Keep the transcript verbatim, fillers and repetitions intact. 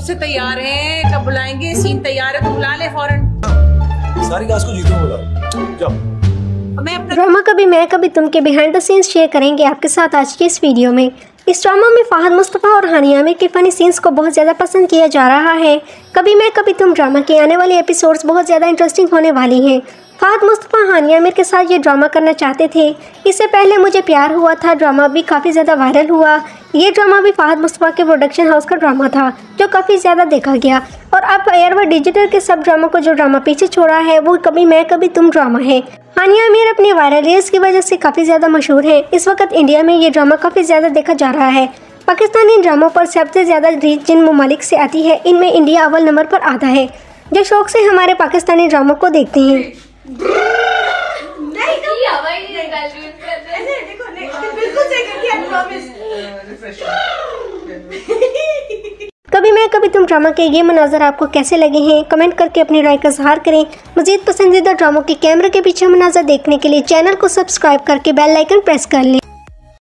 से तैयार हैं, कब बुलाएंगे? सीन तैयार है तो बुला ले फौरन। सारी क्लास को जीतो बोला। जाओ। मैं अपना ड्रामा कभी मैं कभी तुम के बिहाइंड द सीन्स शेयर करेंगे आपके साथ आज के इस वीडियो में। इस ड्रामा में फहद मुस्तफ़ा और हानिया आमिर के फनी सीन्स को बहुत ज़्यादा पसंद किया जा रहा है। कभी मैं कभी तुम ड्रामा के आने वाले एपिसोड्स बहुत ज़्यादा इंटरेस्टिंग होने वाली हैं। फहद मुस्तफ़ा हानिया आमिर के साथ ये ड्रामा करना चाहते थे। इससे पहले मुझे प्यार हुआ था ड्रामा भी काफ़ी ज़्यादा वायरल हुआ। ये ड्रामा भी फहद मुस्तफ़ा के प्रोडक्शन हाउस का ड्रामा था जो काफ़ी ज़्यादा देखा गया। और अब एयरवा डिजिटल के सब ड्रामा को जो ड्रामा पीछे छोड़ा है वो कभी मैं कभी तुम ड्रामा है। हानिया आमिर अपनी वायरल रील्स की वजह से काफ़ी ज़्यादा मशहूर है। इस वक्त इंडिया में ये ड्रामा काफ़ी ज़्यादा देखा जा रहा है। पाकिस्तानी ड्रामों पर सबसे ज़्यादा रीच जिन ममालिक से आती है इनमें इंडिया अव्वल नंबर पर आता है, जो शौक से हमारे पाकिस्तानी ड्रामों को देखते हैं। कभी मैं कभी तुम ड्रामा के ये मनाजर आपको कैसे लगे हैं कमेंट करके अपनी राय का इज़हार करें। मज़ीद पसंदीदा ड्रामों के कैमरे के पीछे मनाजर देखने के लिए चैनल को सब्सक्राइब करके बेल आइकन प्रेस कर लें।